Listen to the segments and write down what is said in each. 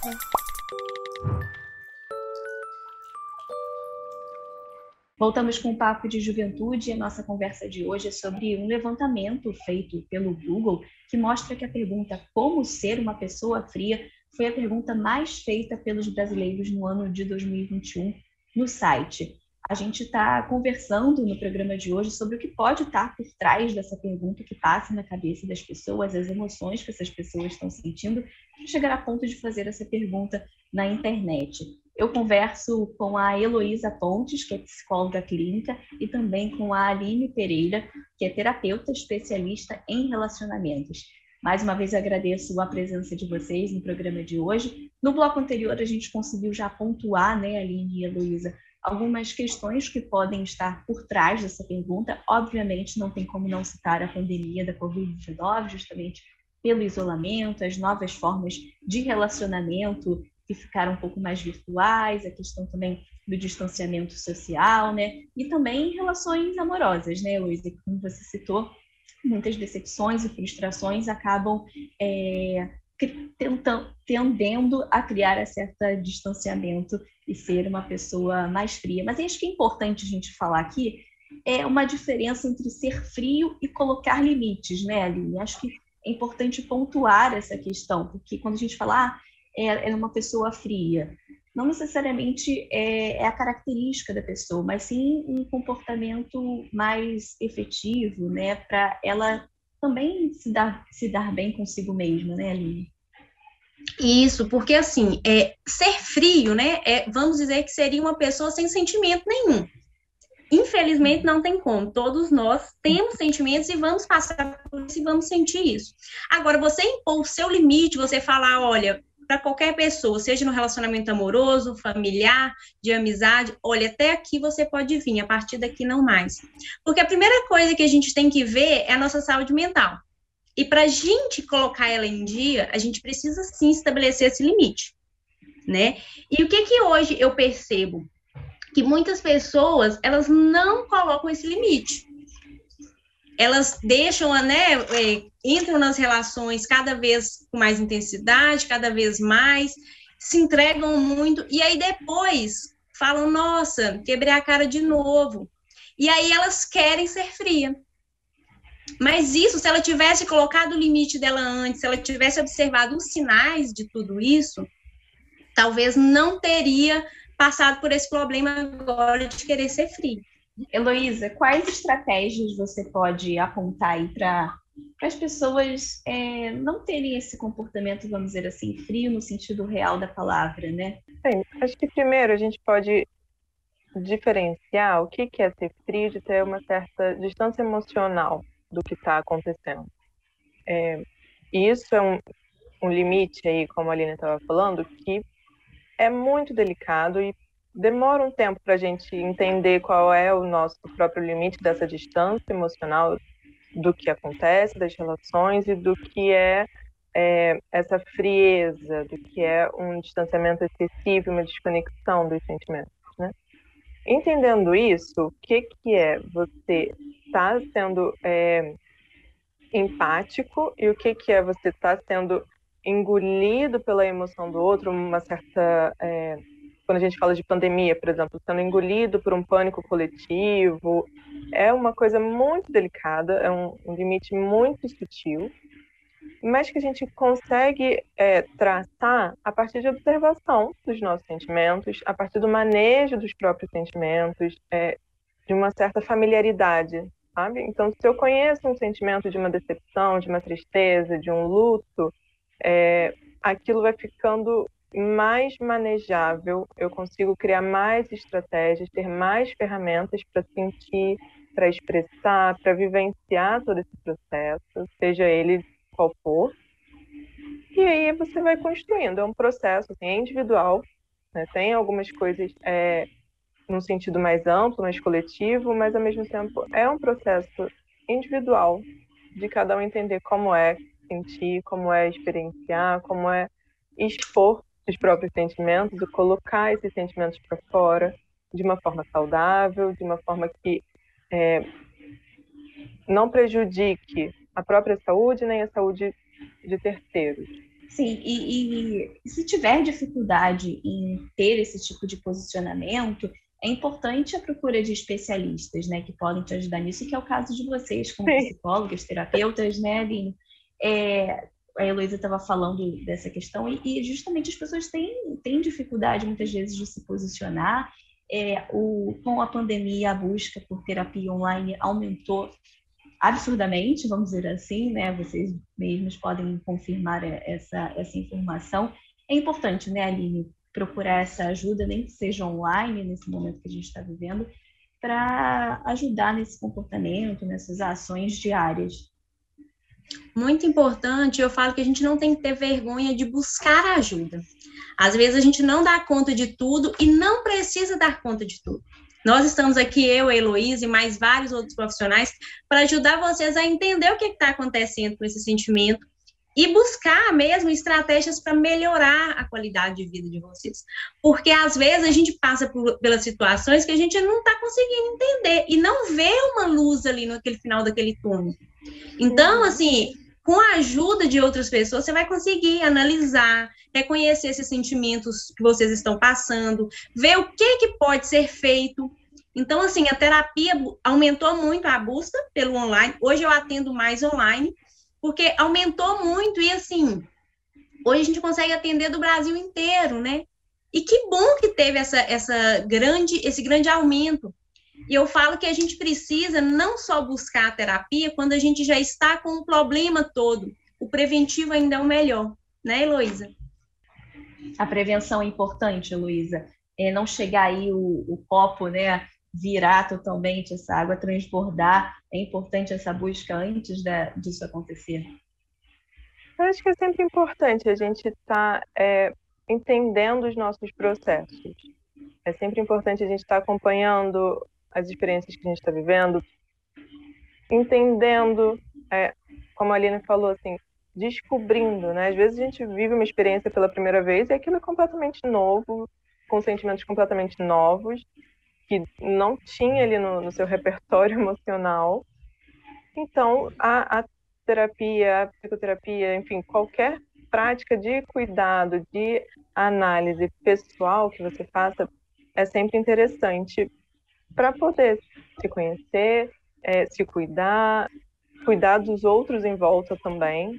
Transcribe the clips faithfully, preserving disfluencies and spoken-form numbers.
Voltamos com o Papo de Juventude e a nossa conversa de hoje é sobre um levantamento feito pelo Google que mostra que a pergunta como ser uma pessoa fria foi a pergunta mais feita pelos brasileiros no ano de dois mil e vinte e um no site. A gente está conversando no programa de hoje sobre o que pode estar por trás dessa pergunta, o que passa na cabeça das pessoas, as emoções que essas pessoas estão sentindo, para chegar a ponto de fazer essa pergunta na internet. Eu converso com a Heloísa Pontes, que é psicóloga clínica, e também com a Aline Pereira, que é terapeuta especialista em relacionamentos. Mais uma vez, eu agradeço a presença de vocês no programa de hoje. No bloco anterior, a gente conseguiu já pontuar, né, Aline e Heloísa, algumas questões que podem estar por trás dessa pergunta. Obviamente, não tem como não citar a pandemia da covid dezenove, justamente pelo isolamento, as novas formas de relacionamento que ficaram um pouco mais virtuais, a questão também do distanciamento social, né? E também relações amorosas, né, Luísa? Como você citou, muitas decepções e frustrações acabam é, tentando, tendendo a criar um certo distanciamento e ser uma pessoa mais fria. Mas acho que é importante a gente falar aqui é uma diferença entre ser frio e colocar limites, né, Aline? Acho que é importante pontuar essa questão, porque quando a gente fala ah, é, é uma pessoa fria, não necessariamente é, é a característica da pessoa, mas sim um comportamento mais efetivo, né, para ela também se dar, se dar bem consigo mesma, né, Aline? Isso, porque assim, é, ser frio, né, é, vamos dizer que seria uma pessoa sem sentimento nenhum. Infelizmente não tem como, todos nós temos sentimentos e vamos passar por isso e vamos sentir isso. Agora, você impor o seu limite, você falar, olha, para qualquer pessoa, seja no relacionamento amoroso, familiar, de amizade, olha, até aqui você pode vir, a partir daqui não mais. Porque a primeira coisa que a gente tem que ver é a nossa saúde mental. E para a gente colocar ela em dia, a gente precisa sim estabelecer esse limite, né? E o que que hoje eu percebo? Que muitas pessoas, elas não colocam esse limite. Elas deixam, né, é, entram nas relações cada vez com mais intensidade, cada vez mais, se entregam muito, e aí depois falam, nossa, quebrei a cara de novo. E aí elas querem ser fria. Mas isso, se ela tivesse colocado o limite dela antes, se ela tivesse observado os sinais de tudo isso, talvez não teria passado por esse problema agora de querer ser frio. Heloísa, quais estratégias você pode apontar aí para as pessoas é, não terem esse comportamento, vamos dizer assim, frio no sentido real da palavra, né? Bem, acho que primeiro a gente pode diferenciar o que é ser frio de ter uma certa distância emocional do que está acontecendo. É, isso é um, um limite aí, como a Aline estava falando, que é muito delicado e demora um tempo para a gente entender qual é o nosso próprio limite dessa distância emocional do que acontece, das relações e do que é, é essa frieza, do que é um distanciamento excessivo, uma desconexão dos sentimentos, né? Entendendo isso, o que, que é você estar tá sendo é, empático e o que, que é você estar tá sendo engolido pela emoção do outro, uma certa... É, quando a gente fala de pandemia, por exemplo, sendo engolido por um pânico coletivo, é uma coisa muito delicada, é um, um limite muito sutil, mas que a gente consegue é, traçar a partir de observação dos nossos sentimentos, a partir do manejo dos próprios sentimentos, é, de uma certa familiaridade, sabe? Então, se eu conheço um sentimento de uma decepção, de uma tristeza, de um luto, é, aquilo vai ficando mais manejável, eu consigo criar mais estratégias, ter mais ferramentas para sentir, para expressar, para vivenciar todo esse processo, seja ele qual for. E aí você vai construindo, é um processo assim, é individual, né? Tem algumas coisas é, num sentido mais amplo, mais coletivo, mas ao mesmo tempo é um processo individual de cada um entender como é sentir, como é experienciar, como é expor os próprios sentimentos e colocar esses sentimentos para fora de uma forma saudável, de uma forma que é, não prejudique a própria saúde nem a saúde de terceiros. Sim, e, e se tiver dificuldade em ter esse tipo de posicionamento, é importante a procura de especialistas, né, que podem te ajudar nisso, que é o caso de vocês, como Sim. psicólogas, terapeutas, né, Aline? É, a Heloísa estava falando dessa questão, e, e justamente as pessoas têm, têm dificuldade, muitas vezes, de se posicionar. É, o, com a pandemia, a busca por terapia online aumentou absurdamente, vamos dizer assim, né? Vocês mesmos podem confirmar essa, essa informação. É importante, né, Aline, procurar essa ajuda, nem que seja online, nesse momento que a gente está vivendo, para ajudar nesse comportamento, nessas ações diárias. Muito importante, eu falo que a gente não tem que ter vergonha de buscar ajuda. Às vezes a gente não dá conta de tudo e não precisa dar conta de tudo. Nós estamos aqui, eu, a Heloísa e mais vários outros profissionais, para ajudar vocês a entender o que está acontecendo com esse sentimento e buscar mesmo estratégias para melhorar a qualidade de vida de vocês. Porque, às vezes, a gente passa por, pelas situações que a gente não está conseguindo entender e não vê uma luz ali no aquele final daquele túnel. Então, assim, com a ajuda de outras pessoas, você vai conseguir analisar, reconhecer esses sentimentos que vocês estão passando, ver o que, que pode ser feito. Então, assim, a terapia aumentou muito a busca pelo online. Hoje eu atendo mais online, porque aumentou muito e, assim, hoje a gente consegue atender do Brasil inteiro, né? E que bom que teve essa, essa grande, esse grande aumento. E eu falo que a gente precisa não só buscar a terapia quando a gente já está com o problema todo. O preventivo ainda é o melhor, né, Heloísa? A prevenção é importante, Heloísa. É não chegar aí o, o copo, né, virar totalmente, essa água transbordar. É importante essa busca antes da, disso acontecer. Eu acho que é sempre importante a gente estar tá, é, entendendo os nossos processos. É sempre importante a gente estar tá acompanhando as experiências que a gente está vivendo, entendendo, é, como a Aline falou, assim, descobrindo, né? Às vezes a gente vive uma experiência pela primeira vez e aquilo é completamente novo, com sentimentos completamente novos, que não tinha ali no, no seu repertório emocional. Então, a, a terapia, a psicoterapia, enfim, qualquer prática de cuidado, de análise pessoal que você faça, é sempre interessante para poder se conhecer, é, se cuidar, cuidar dos outros em volta também.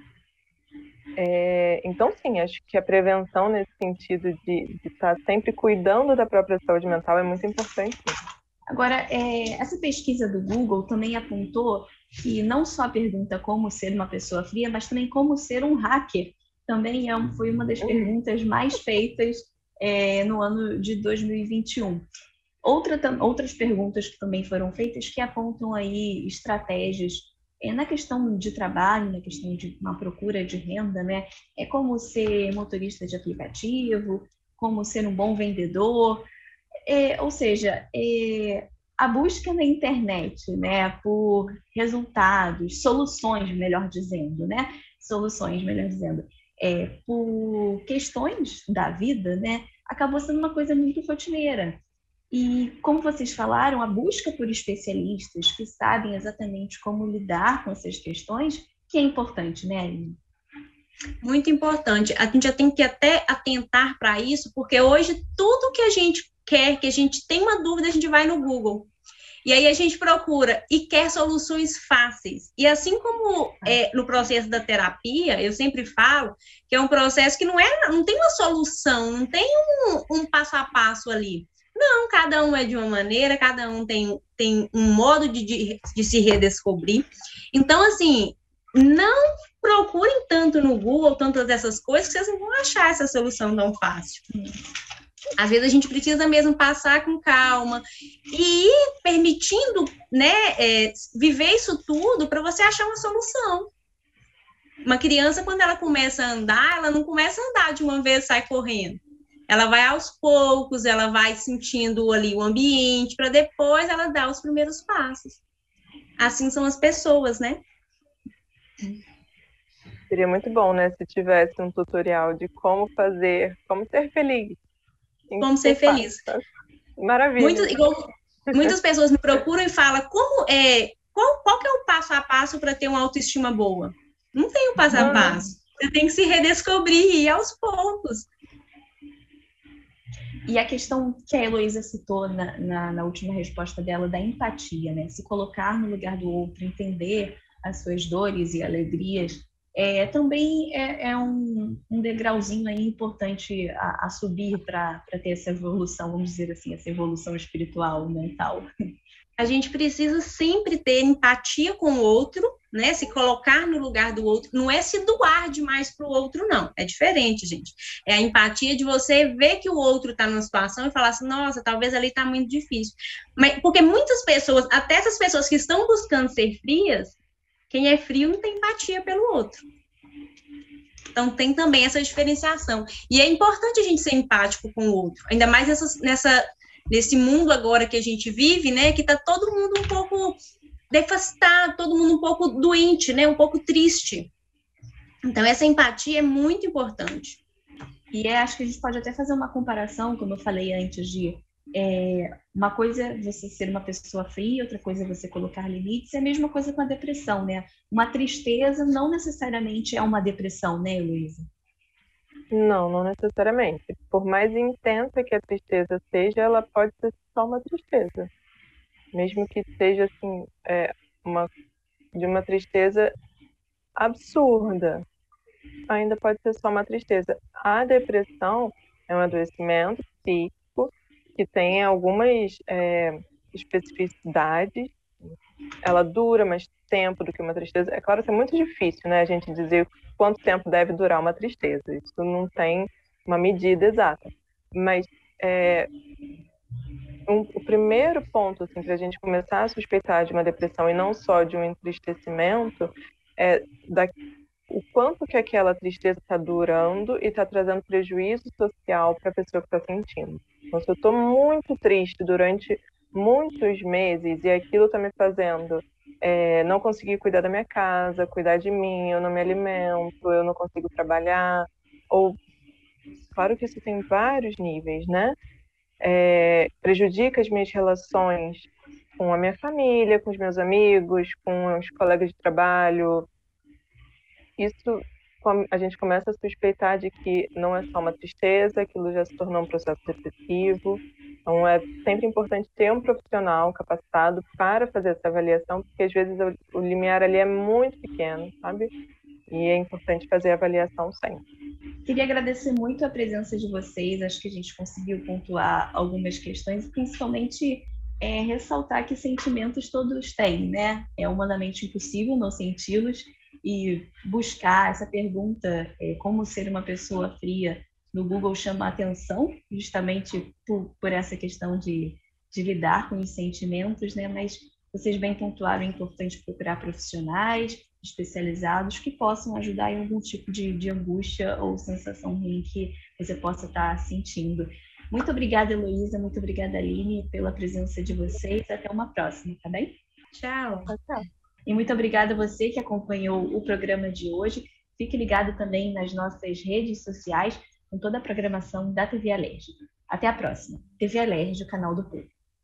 É, então, sim, acho que a prevenção nesse sentido de estar sempre cuidando da própria saúde mental é muito importante. Agora, é, essa pesquisa do Google também apontou que não só a pergunta como ser uma pessoa fria, mas também como ser um hacker. Também é, foi uma das perguntas mais feitas é, no ano de dois mil e vinte e um. Outra, outras perguntas que também foram feitas que apontam aí estratégias é, na questão de trabalho, na questão de uma procura de renda, né? É como ser motorista de aplicativo, como ser um bom vendedor, é, ou seja, é, a busca na internet, né, por resultados, soluções, melhor dizendo, né? Soluções, melhor dizendo, é, por questões da vida, né? Acabou sendo uma coisa muito rotineira. E, como vocês falaram, a busca por especialistas que sabem exatamente como lidar com essas questões, que é importante, né, Aline? Muito importante. A gente já tem que até atentar para isso, porque hoje tudo que a gente quer, que a gente tem uma dúvida, a gente vai no Google. E aí a gente procura e quer soluções fáceis. E assim como é, no processo da terapia, eu sempre falo que é um processo que não, é, não tem uma solução, não tem um, um passo a passo ali. Não, cada um é de uma maneira, cada um tem, tem um modo de, de, de se redescobrir. Então, assim, não procurem tanto no Google, tantas dessas coisas, que vocês não vão achar essa solução tão fácil. Às vezes a gente precisa mesmo passar com calma e ir permitindo, né, é, viver isso tudo para você achar uma solução. Uma criança, quando ela começa a andar, ela não começa a andar de uma vez e sai correndo. Ela vai aos poucos, ela vai sentindo ali o ambiente, para depois ela dar os primeiros passos. Assim são as pessoas, né? Seria muito bom, né, se tivesse um tutorial de como fazer, como ser feliz. Como ser feliz. Maravilha. Muito, igual, muitas pessoas me procuram e falam, como é, qual, qual que é o passo a passo para ter uma autoestima boa? Não tem um passo a passo. Você tem que se redescobrir e ir aos poucos. E a questão que a Heloísa citou na, na, na última resposta dela, da empatia, né? Se colocar no lugar do outro, entender as suas dores e alegrias, é, também é, é um, um degrauzinho aí importante a, a subir para ter essa evolução, vamos dizer assim, essa evolução espiritual, mental. A gente precisa sempre ter empatia com o outro, né? Se colocar no lugar do outro. Não é se doar demais para o outro, não. É diferente, gente. É a empatia de você ver que o outro está numa situação e falar assim, nossa, talvez ali está muito difícil. Mas, porque muitas pessoas, até essas pessoas que estão buscando ser frias, quem é frio não tem empatia pelo outro. Então, tem também essa diferenciação. E é importante a gente ser empático com o outro. Ainda mais nessa... nessa nesse mundo agora que a gente vive, né, que tá todo mundo um pouco devastado, todo mundo um pouco doente, né, um pouco triste. Então, essa empatia é muito importante. E é, acho que a gente pode até fazer uma comparação, como eu falei antes, de é, uma coisa é você ser uma pessoa fria, outra coisa é você colocar limites, é a mesma coisa com a depressão, né? Uma tristeza não necessariamente é uma depressão, né, Heloísa? Não, não necessariamente. Por mais intensa que a tristeza seja, ela pode ser só uma tristeza. Mesmo que seja assim, é, uma, de uma tristeza absurda, ainda pode ser só uma tristeza. A depressão é um adoecimento psíquico que tem algumas é, especificidades. Ela dura mais tempo do que uma tristeza. É claro que é muito difícil, né, a gente dizer quanto tempo deve durar uma tristeza. Isso não tem uma medida exata. Mas é, um, o primeiro ponto assim, para a gente começar a suspeitar de uma depressão e não só de um entristecimento é da, o quanto que aquela tristeza está durando e está trazendo prejuízo social para a pessoa que está sentindo. Então, se eu estou muito triste durante muitos meses e aquilo está me fazendo é, não conseguir cuidar da minha casa, cuidar de mim, eu não me alimento, eu não consigo trabalhar, ou claro que isso tem vários níveis, né? É, prejudica as minhas relações com a minha família, com os meus amigos, com os colegas de trabalho. Isso a gente começa a suspeitar de que não é só uma tristeza, aquilo já se tornou um processo depressivo. Então, é sempre importante ter um profissional capacitado para fazer essa avaliação, porque às vezes o limiar ali é muito pequeno, sabe? E é importante fazer a avaliação sempre. Queria agradecer muito a presença de vocês, acho que a gente conseguiu pontuar algumas questões, principalmente é, ressaltar que sentimentos todos têm, né? É humanamente impossível não senti-los, e buscar essa pergunta, é, como ser uma pessoa fria, no Google chama a atenção, justamente por, por essa questão de, de lidar com os sentimentos, né? Mas vocês bem pontuaram, é importante procurar profissionais especializados que possam ajudar em algum tipo de, de angústia ou sensação ruim que você possa estar sentindo. Muito obrigada, Heloísa, muito obrigada, Aline, pela presença de vocês. Até uma próxima, tá bem? Tchau. Tchau. E muito obrigada a você que acompanhou o programa de hoje. Fique ligado também nas nossas redes sociais com toda a programação da T V Alerj. Até a próxima. T V Alerj, o canal do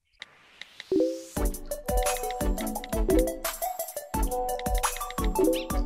povo.